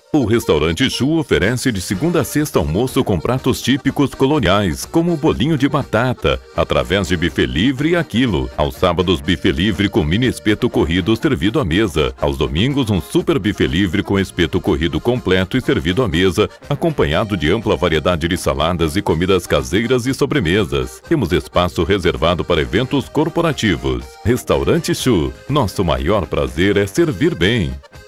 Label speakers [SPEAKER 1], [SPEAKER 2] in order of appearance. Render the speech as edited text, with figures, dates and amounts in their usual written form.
[SPEAKER 1] O restaurante Chu oferece de segunda a sexta almoço com pratos típicos coloniais, como o bolinho de batata, através de buffet livre a quilo. Aos sábados, buffet livre com mini espeto corrido servido à mesa. Aos domingos, um super buffet livre com espeto corrido completo e servido à mesa, acompanhado de ampla variedade de saladas e comidas caseiras e sobremesas. Temos espaço reservado para eventos corporativos. Restaurante Chu, nosso maior prazer é servir bem.